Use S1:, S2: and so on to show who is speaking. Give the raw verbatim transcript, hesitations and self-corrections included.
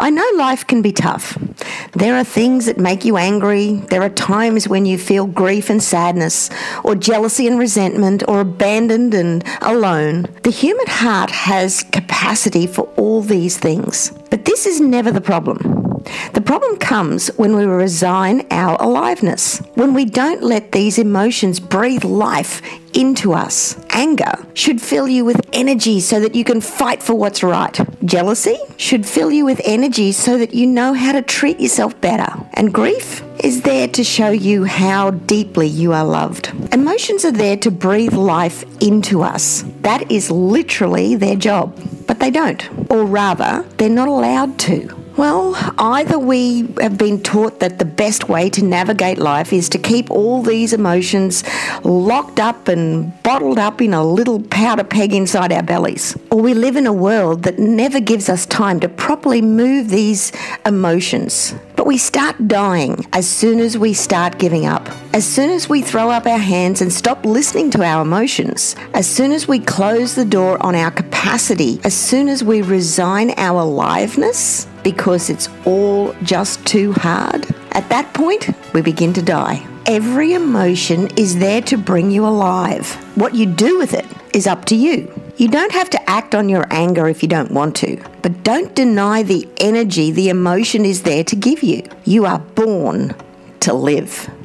S1: I know life can be tough. There are things that make you angry. There are times when you feel grief and sadness, or jealousy and resentment, or abandoned and alone. The human heart has capacity for all these things. But this is never the problem. The problem comes when we resign our aliveness, when we don't let these emotions breathe life into us. Anger should fill you with energy so that you can fight for what's right. Jealousy should fill you with energy so that you know how to treat yourself better. And grief is there to show you how deeply you are loved. Emotions are there to breathe life into us. That is literally their job, but they don't. Or rather, they're not allowed to. Well, either we have been taught that the best way to navigate life is to keep all these emotions locked up and bottled up in a little powder peg inside our bellies, or we live in a world that never gives us time to properly move these emotions. But we start dying as soon as we start giving up. As soon as we throw up our hands and stop listening to our emotions. As soon as we close the door on our capacity. As soon as we resign our aliveness because it's all just too hard. At that point, we begin to die. Every emotion is there to bring you alive. What you do with it is up to you. You don't have to act on your anger if you don't want to, but don't deny the energy the emotion is there to give you. You are born to live.